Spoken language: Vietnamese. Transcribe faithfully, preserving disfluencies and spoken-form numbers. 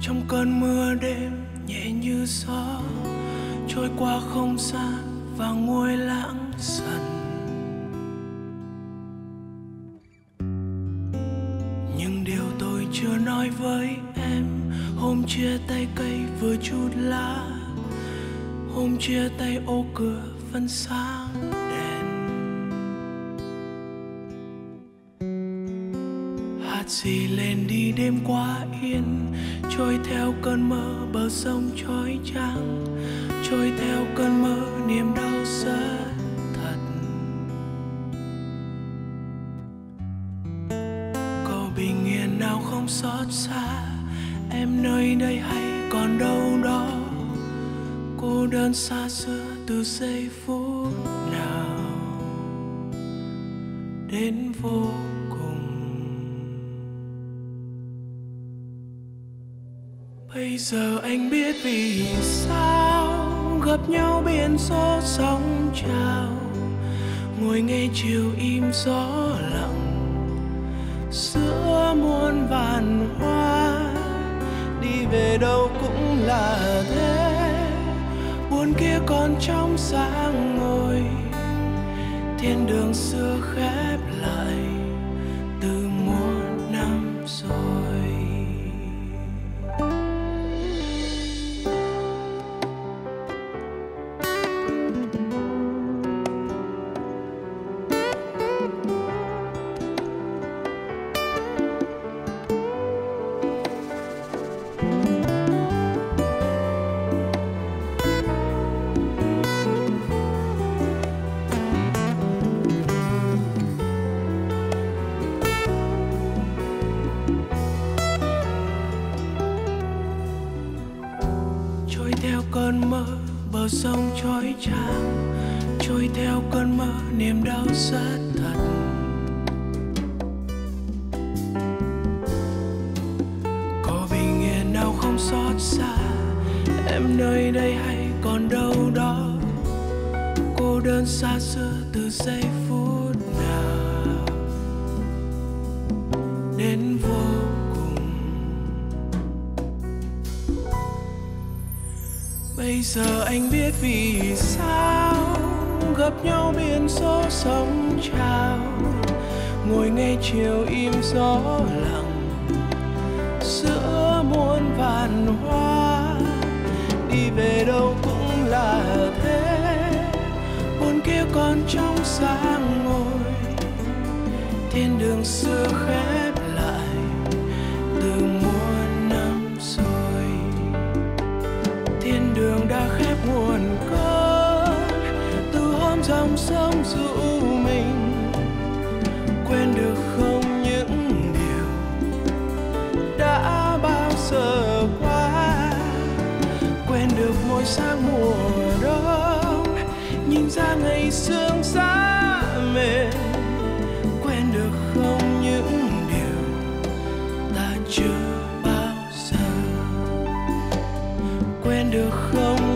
Trong cơn mưa đêm nhẹ như gió trôi qua không gian và nguôi lãng dần. Nhưng điều tôi chưa nói với em, hôm chia tay cây vừa chút lá, hôm chia tay ô cửa vẫn sáng đèn. Hạt gì lên đi đêm qua yên, trôi theo cơn mơ bờ sông chói chang, trôi theo cơn mơ niềm đau rất thật. Có bình yên nào không xót xa, em nơi đây hay còn đâu đó, cô đơn xa xưa từ giây phút nào đến vô cùng. Bây giờ anh biết vì sao gặp nhau biển số sóng trào, ngồi nghe chiều im gió lặng giữa muôn vàn hoa. Đi về đâu cũng là thế, buồn kia còn trong sáng ngời, thiên đường xưa khép lại từ muôn năm rồi. Theo cơn mơ bờ sông chói chang, trôi theo cơn mơ niềm đau rất thật. Có bình yên nào không xót xa, em nơi đây hay còn đâu đó, cô đơn xa xưa từ giây phút nào đến vô. Bây giờ anh biết vì sao gặp nhau biển số sóng trào, ngồi nghe chiều im gió lặng giữa muôn vàn hoa. Đi về đâu cũng là thế, buồn kia còn trong sáng ngời, thiên đường xưa khép lại từ muôn năm rồi. Thiên đường đã khép nguồn cơn từ hôm dòng sông dụ mình. Quên được không những điều đã bao giờ qua, quên được mỗi sáng mùa đông nhìn ra ngày sương giá mềm. Quên được không những điều ta chưa bao giờ, quên được không